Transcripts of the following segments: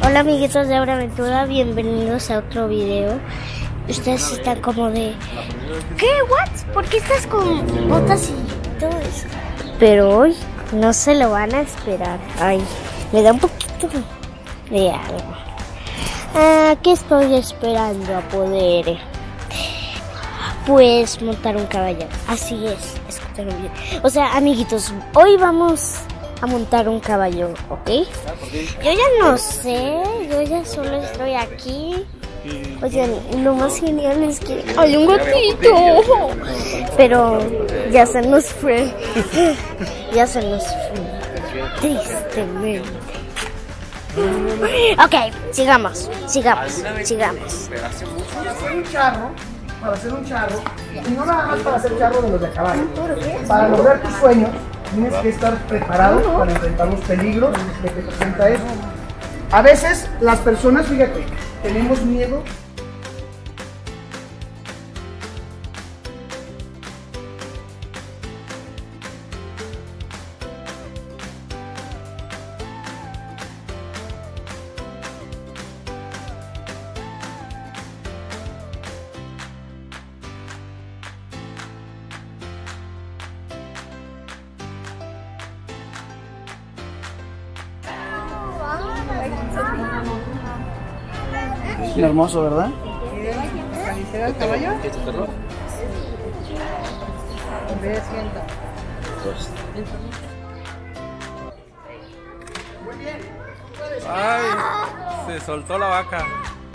Hola amiguitos de Hora Aventura, bienvenidos a otro video. Ustedes están como de ¿qué? ¿What? ¿Por qué estás con botas y todo eso? Pero hoy no se lo van a esperar. Ay, me da un poquito de algo. ¿Qué estoy esperando a poder? Pues montar un caballo. Así es, escucharon bien. O sea, amiguitos, hoy vamos a montar un caballo, ¿ok? Yo ya no sé, yo ya solo estoy aquí. Oigan, lo más genial es que hay un gatito, pero ya se nos fue, ya se nos fue, tristemente. Ok, sigamos. Para hacer un charro, y no nada más para hacer charro de los de caballo. Para lograr tus sueños, tienes que estar preparado para enfrentar los peligros que te presenta eso. A veces las personas, fíjate, tenemos miedo. Es hermoso, ¿verdad? ¿Carnicera del caballo? Ve, sienta. Muy bien. Ay, se soltó la vaca.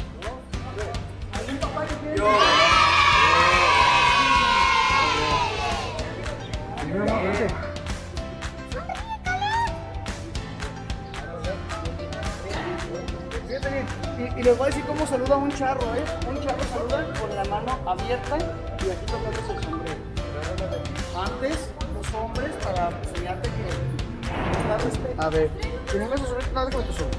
Y les voy a decir cómo saluda un charro, ¿eh? Un charro saluda con la mano abierta y aquí tocándose el sombrero. Antes, los hombres, para enseñarte que... A ver, tenemos que subir nada con tu sombrero.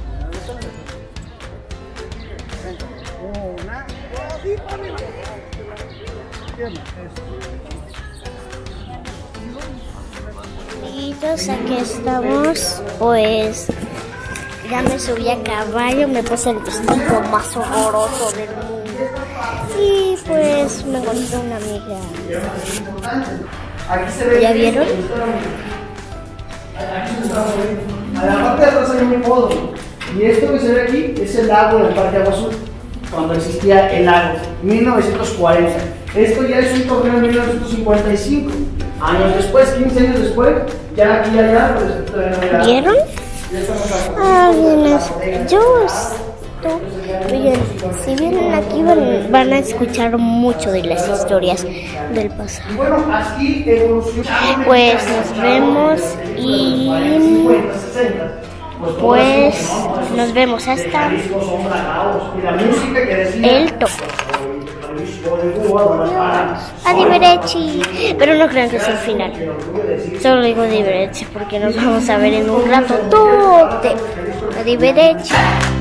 Una, dos, y arriba. Amiguitos, aquí estamos, pues... Ya me subí a caballo, me puse el vestido más horroroso del mundo. Y pues me encontré una amiga. ¿Ya vieron? A la parte de atrás hay un modo. Y esto que se ve aquí es el lago del Parque Agua Azul. Cuando existía el lago, 1940. Esto ya es un torneo en 1955. Años después, 15 años después, ya aquí y allá, pues, ¿Vieron? Bien, oigan, si vienen aquí van a escuchar mucho de las historias del pasado. Pues nos vemos y pues nos vemos hasta el toque. Arrivederci, pero no crean que es el final. Solo digo arrivederci porque nos vamos a ver en un rato. Arrivederci.